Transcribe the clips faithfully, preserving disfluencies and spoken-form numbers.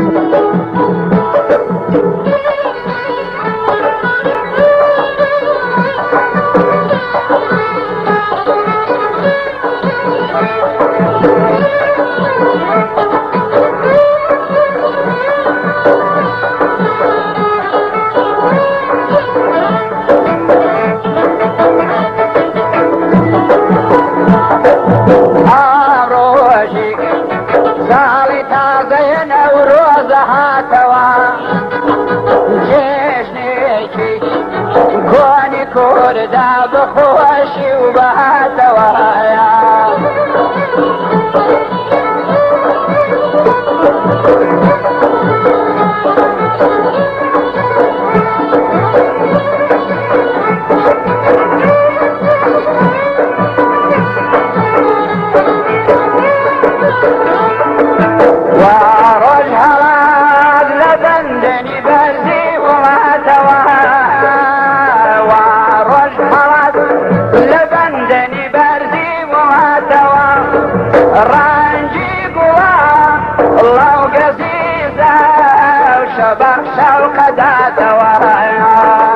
كردا بخوشي وبهاتوايا بخش القدات ورايا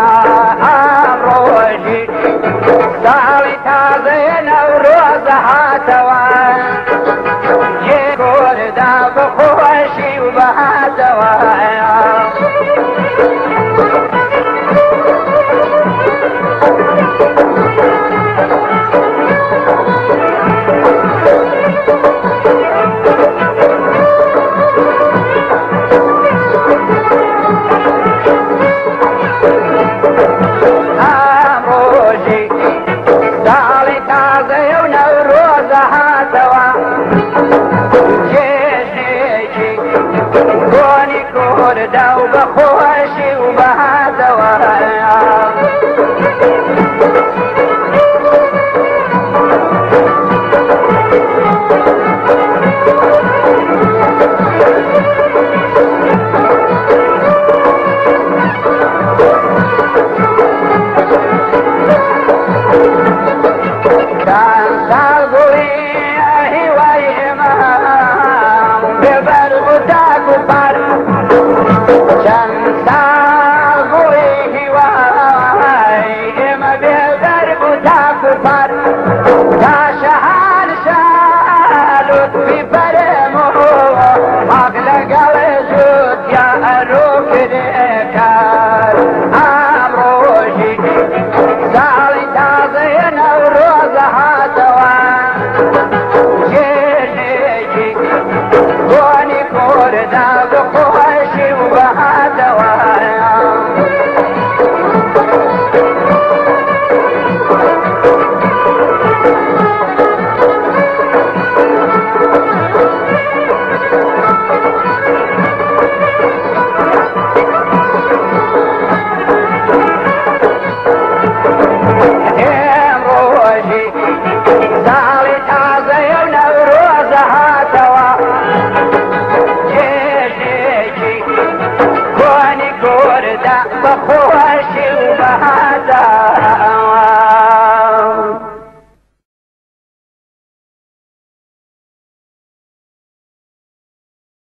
امروجي صالي تازين وروزها توايا يقول دا بخوشي وبها توايا داو بخوشي وبها دوايا كان سالقوي هواي امام ببرغ تاكو بار كان ساغوي هواي ما بيدرب تاكفر تاشهان شالوت في برمو اغلق الجود يا اروك ديكار امروشي سالي تازين وروزها توان جيجي كوني كوردا بخوشي وبها دوايا امروجي زالي تازين وروزها توان كوني كوردا بخوشي